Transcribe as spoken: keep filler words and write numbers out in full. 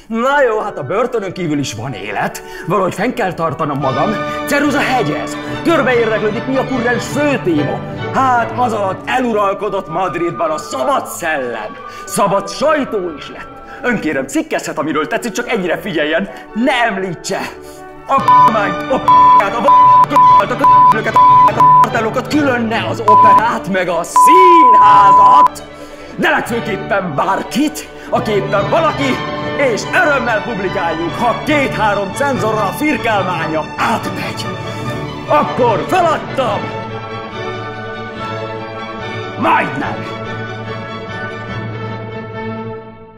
Na jó, hát a börtönön kívül is van élet. Valahogy fenn kell tartanom magam. Ceruza hegyez. Körbe érdeklődik, mi a kurrens főtéma. Hát az alatt eluralkodott Madridban a szabad szellem. Szabad sajtó is lett. Önkérem, cikkezhet, amiről tetszik, csak ennyire figyeljen. Ne említse a k***mányt, a p***át, a v***át, a k***löket, a kartellokat, külön ne az operát, meg a színházat, de legfőképpen bárkit, aki éppen valaki, és örömmel publikáljuk, ha két-három cenzorra a firkálmánya átmegy. Akkor feladtam! Majdnem!